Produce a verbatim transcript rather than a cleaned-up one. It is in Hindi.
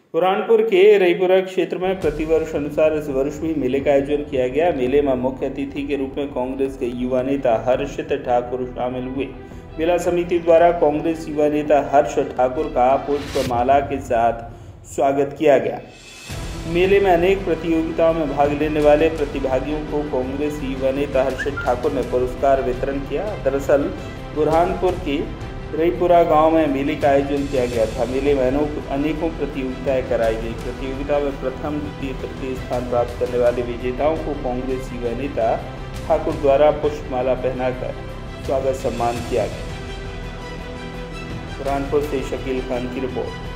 बुरहानपुर के रईपुरा क्षेत्र में प्रतिवर्ष अनुसार इस वर्ष भी मेले का आयोजन किया गया। मेले में मुख्य अतिथि के रूप में कांग्रेस के युवा नेता हर्षित ठाकुर शामिल हुए। मेला समिति द्वारा कांग्रेस युवा नेता हर्ष ठाकुर का पुष्पमाला के साथ स्वागत किया गया। मेले में अनेक प्रतियोगिताओं में भाग लेने वाले प्रतिभागियों को कांग्रेस युवा नेता हर्षित ठाकुर ने पुरस्कार वितरण किया। दरअसल बुरहानपुर के रईपुरा गांव में मेले का आयोजन किया गया था। मेले में अनेकों प्रतियोगिताएं कराई गई। प्रतियोगिता में प्रथम द्वितीय तृतीय स्थान प्राप्त करने वाले विजेताओं को कांग्रेस युवा नेता ठाकुर द्वारा पुष्पमाला पहनाकर स्वागत सम्मान किया गया। बुरहानपुर से शकील खान की रिपोर्ट।